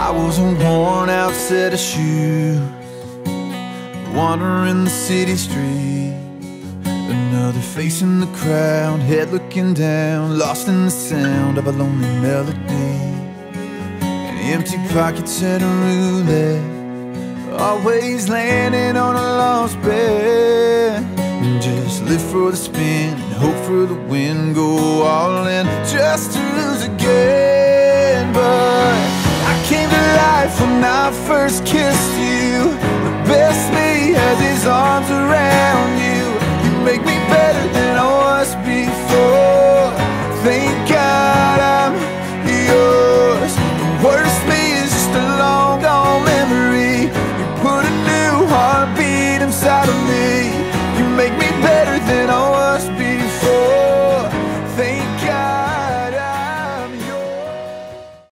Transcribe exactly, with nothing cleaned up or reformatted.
I was a worn out set of shoes, wandering the city street. Another face in the crowd, head looking down, lost in the sound of a lonely melody. And empty pockets at a roulette, always landing on a lost bet. And just live for the spin and hope for the win, go all in just to lose again. But I came to life when I first kissed you. The best me has his arms around you. You make me better than